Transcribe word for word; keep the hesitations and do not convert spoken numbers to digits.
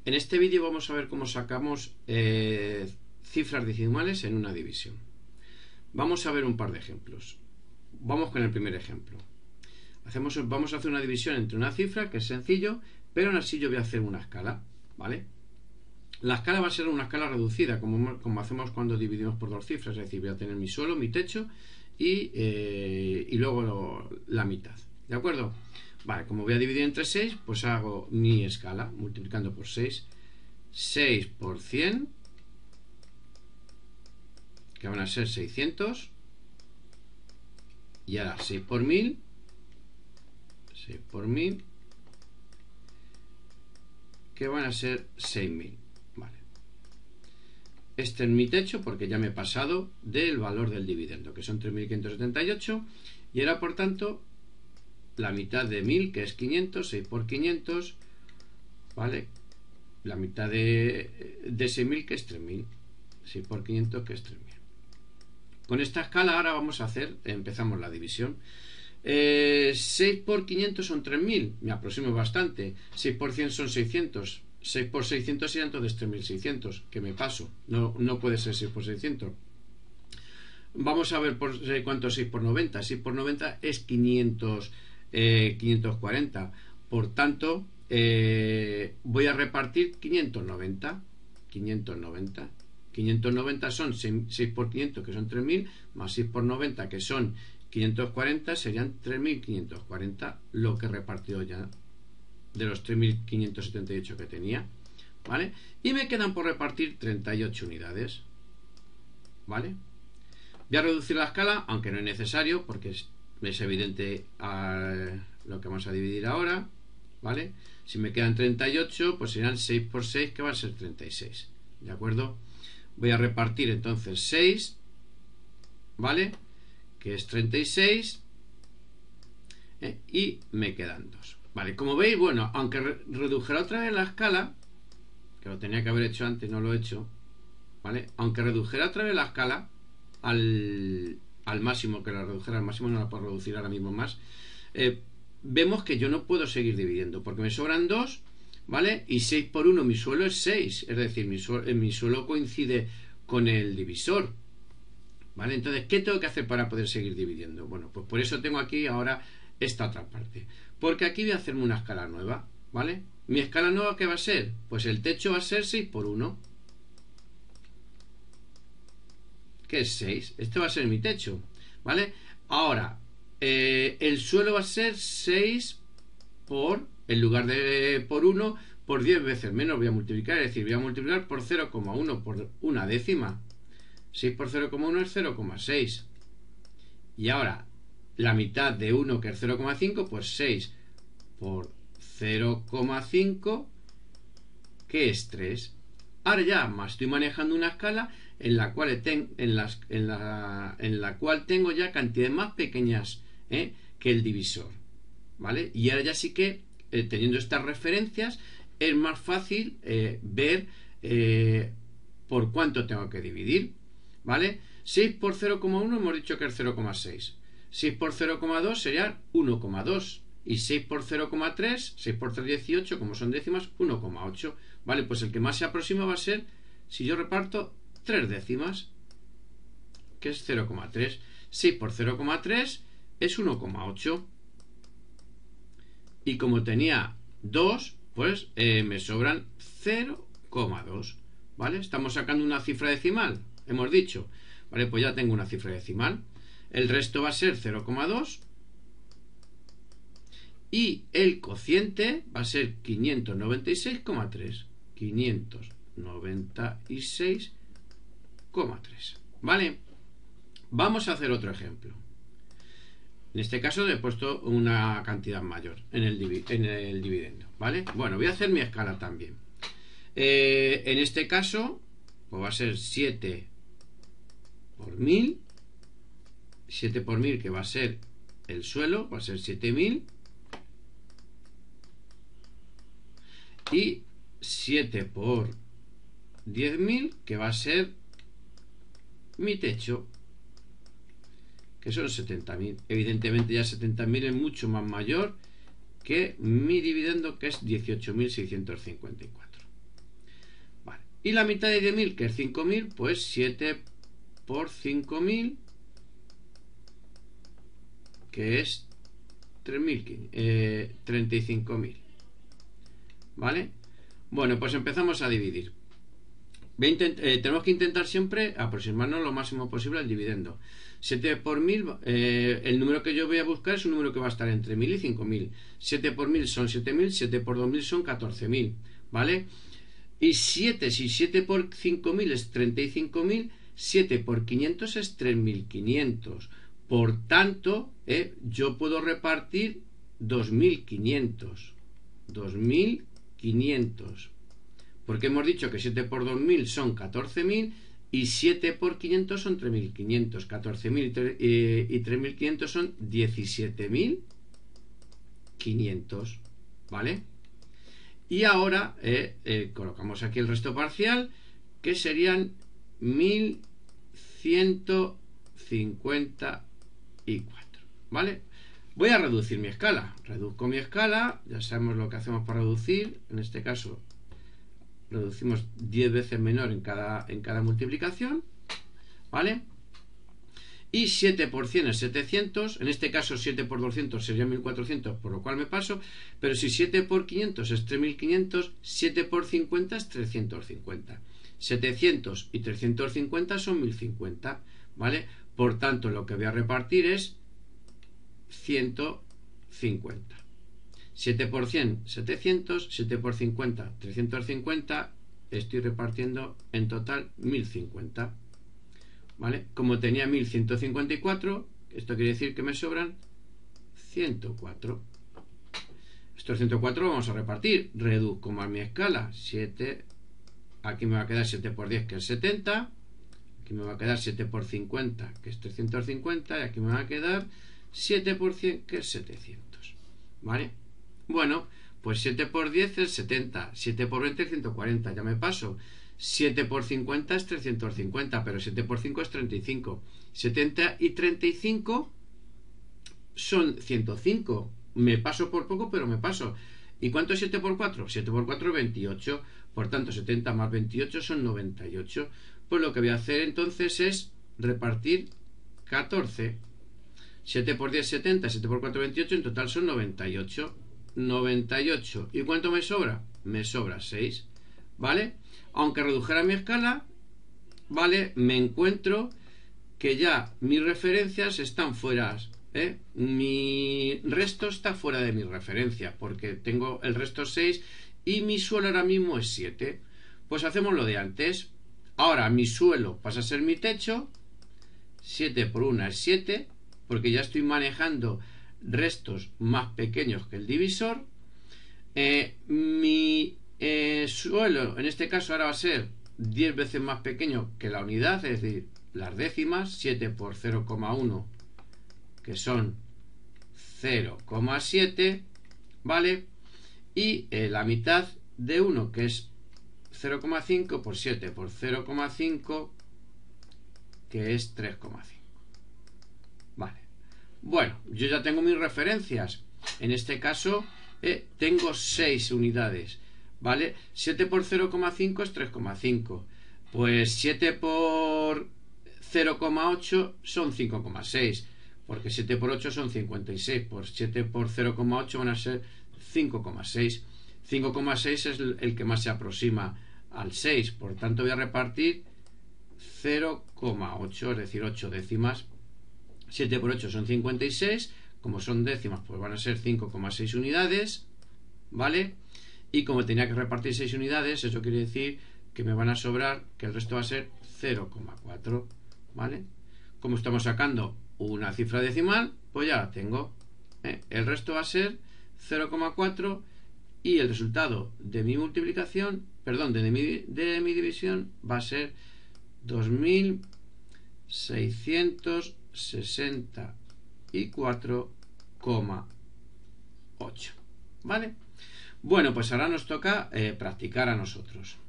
En este vídeo vamos a ver cómo sacamos eh, cifras decimales en una división. Vamos a ver un par de ejemplos. Vamos con el primer ejemplo. Hacemos, vamos a hacer una división entre una cifra, que es sencillo, pero aún así yo voy a hacer una escala, ¿vale? La escala va a ser una escala reducida, como, como hacemos cuando dividimos por dos cifras, es decir, voy a tener mi suelo, mi techo y, eh, y luego lo, la mitad, ¿de acuerdo? Vale, como voy a dividir entre seis, pues hago mi escala multiplicando por seis. seis por cien, que van a ser seiscientos, y ahora seis por mil, seis por mil, que van a ser seis mil. Vale. Este es mi techo porque ya me he pasado del valor del dividendo, que son tres mil quinientos setenta y ocho, y era por tanto la mitad de mil, que es quinientos, seis por quinientos, ¿vale? La mitad de, de seis mil, que es tres mil, seis por quinientos, que es tres mil. Con esta escala ahora vamos a hacer, empezamos la división. eh, seis por quinientos son tres mil, me aproximo bastante. Seis por cien son seiscientos, seis por seiscientos serían entonces tres mil seiscientos, que me paso, no, no puede ser seis por seiscientos. Vamos a ver por, eh, cuánto es seis por noventa. seis por noventa es quinientos, eh, quinientos cuarenta, por tanto eh, voy a repartir quinientos noventa. quinientos noventa quinientos noventa son seis por quinientos, que son tres mil, más seis por noventa, que son quinientos cuarenta, serían tres mil quinientos cuarenta, lo que he repartido ya de los tres mil quinientos setenta y ocho que tenía, ¿vale? Y me quedan por repartir treinta y ocho unidades, ¿vale? Voy a reducir la escala, aunque no es necesario, porque es, es evidente uh, lo que vamos a dividir ahora, ¿vale? Si me quedan treinta y ocho, pues serán seis por seis, que va a ser treinta y seis, ¿de acuerdo? Voy a repartir entonces seis, ¿vale? Que es treinta y seis, ¿eh? Y me quedan dos, ¿vale? Como veis, bueno, aunque re redujera otra vez la escala, que lo tenía que haber hecho antes, no lo he hecho, ¿vale? Aunque redujera otra vez la escala al, al máximo, que la redujera al máximo, no la puedo reducir ahora mismo más, eh, vemos que yo no puedo seguir dividiendo, porque me sobran dos, ¿vale? Y seis por uno, mi suelo es seis, es decir, mi suelo, mi suelo coincide con el divisor, ¿vale? Entonces, ¿qué tengo que hacer para poder seguir dividiendo? Bueno, pues por eso tengo aquí ahora esta otra parte, porque aquí voy a hacerme una escala nueva, ¿vale? ¿Mi escala nueva qué va a ser? Pues el techo va a ser seis por uno, que es seis. Este va a ser mi techo, ¿vale? Ahora, eh, el suelo va a ser seis por, en lugar de por uno, por diez veces menos voy a multiplicar, es decir, voy a multiplicar por cero coma uno, por una décima. seis por cero coma uno es cero coma seis. Y ahora, la mitad de uno, que es cero coma cinco, pues seis por cero coma cinco, que es tres. Ahora ya más estoy manejando una escala en la cual, ten, en las, en la, en la cual tengo ya cantidades más pequeñas, ¿eh? que el divisor, ¿vale? Y ahora ya sí que, eh, teniendo estas referencias, es más fácil eh, ver eh, por cuánto tengo que dividir, ¿vale? seis por cero coma uno hemos dicho que es cero coma seis. seis por cero coma dos sería uno coma dos. Y seis por cero coma tres, seis por tres, dieciocho, como son décimas, uno coma ocho. Vale, pues el que más se aproxima va a ser, si yo reparto tres décimas, que es cero coma tres. seis por cero coma tres es uno coma ocho. Y como tenía dos, pues eh, me sobran cero coma dos. ¿Vale? Estamos sacando una cifra decimal, hemos dicho. Vale, pues ya tengo una cifra decimal. El resto va a ser cero coma dos. Y el cociente va a ser quinientos noventa y seis coma tres. quinientos noventa y seis coma tres. ¿Vale? Vamos a hacer otro ejemplo. En este caso he puesto una cantidad mayor en el, divi en el dividendo. ¿Vale? Bueno, voy a hacer mi escala también. Eh, en este caso, pues va a ser siete por mil. siete por mil, que va a ser el suelo, va a ser siete mil. Y siete por diez mil, que va a ser mi techo, que son setenta mil. Evidentemente ya setenta mil es mucho más mayor que mi dividendo, que es dieciocho mil seiscientos cincuenta y cuatro. Y la mitad de diez mil, que es cinco mil, pues siete por cinco mil, que es tres mil, eh, treinta y cinco mil. ¿Vale? Bueno, pues empezamos a dividir. Voy a intent- eh, tenemos que intentar siempre aproximarnos lo máximo posible al dividendo. siete por mil, eh, el número que yo voy a buscar es un número que va a estar entre mil y cinco mil. siete por mil son siete mil, siete por dos mil son catorce mil. ¿Vale? Y siete, si siete por cinco mil es treinta y cinco mil, siete por quinientos es tres mil quinientos. Por tanto, eh, yo puedo repartir dos mil quinientos. dos mil quinientos. Porque hemos dicho que siete por dos mil son catorce mil y siete por quinientos son tres mil quinientos. catorce mil y tres mil quinientos son diecisiete mil quinientos. ¿Vale? Y ahora eh, eh, colocamos aquí el resto parcial, que serían mil ciento cincuenta y cuatro. ¿Vale? Voy a reducir mi escala. Reduzco mi escala. Ya sabemos lo que hacemos para reducir. En este caso reducimos diez veces menor en cada, en cada multiplicación. ¿Vale? Y siete por cien es setecientos. En este caso siete por doscientos sería mil cuatrocientos, por lo cual me paso. Pero si siete por quinientos es tres mil quinientos, siete por cincuenta es trescientos cincuenta. setecientos y trescientos cincuenta son mil cincuenta. ¿Vale? Por tanto, lo que voy a repartir es ciento cincuenta. siete por cien, setecientos. siete por cincuenta, trescientos cincuenta. Estoy repartiendo en total mil cincuenta. ¿Vale? Como tenía mil ciento cincuenta y cuatro, esto quiere decir que me sobran ciento cuatro. Estos ciento cuatro vamos a repartir. Reduzco más mi escala. siete. Aquí me va a quedar siete por diez, que es setenta. Aquí me va a quedar siete por cincuenta, que es trescientos cincuenta. Y aquí me va a quedar siete por cien, que es setecientos. ¿Vale? Bueno, pues siete por diez es setenta. siete por veinte es ciento cuarenta. Ya me paso. siete por cincuenta es trescientos cincuenta, pero siete por cinco es treinta y cinco. setenta y treinta y cinco son ciento cinco. Me paso por poco, pero me paso. ¿Y cuánto es siete por cuatro? siete por cuatro es veintiocho. Por tanto, setenta más veintiocho son noventa y ocho. Pues lo que voy a hacer entonces es repartir catorce. siete por diez, setenta. siete por cuatro, veintiocho. En total son noventa y ocho. noventa y ocho. ¿Y cuánto me sobra? Me sobra seis. ¿Vale? Aunque redujera mi escala, ¿vale? Me encuentro que ya mis referencias están fuera, ¿eh? Mi resto está fuera de mi referencia, porque tengo el resto seis y mi suelo ahora mismo es siete. Pues hacemos lo de antes. Ahora mi suelo pasa a ser mi techo. siete por uno es siete, porque ya estoy manejando restos más pequeños que el divisor. Eh, mi Eh, suelo, en este caso ahora va a ser diez veces más pequeño que la unidad, es decir, las décimas. Siete por cero coma uno, que son cero coma siete, ¿vale? Y eh, la mitad de uno, que es cero coma cinco, por siete por cero coma cinco, que es tres coma cinco. Vale. Bueno, yo ya tengo mis referencias. En este caso eh, tengo seis unidades. ¿Vale? siete por cero coma cinco es tres coma cinco. Pues siete por cero coma ocho son cinco coma seis. Porque siete por ocho son cincuenta y seis. Por siete por cero coma ocho van a ser cinco coma seis. cinco coma seis es el que más se aproxima al seis. Por tanto voy a repartir cero coma ocho, es decir, ocho décimas. siete por ocho son cincuenta y seis. Como son décimas, pues van a ser cinco coma seis unidades. ¿Vale? Y como tenía que repartir seis unidades, eso quiere decir que me van a sobrar, que el resto va a ser cero coma cuatro. ¿Vale? Como estamos sacando una cifra decimal, pues ya la tengo. ¿Eh? El resto va a ser cero coma cuatro y el resultado de mi multiplicación, perdón, de mi, de mi división va a ser dos mil seiscientos sesenta y cuatro coma ocho. ¿Vale? Bueno, pues ahora nos toca eh, practicar a nosotros.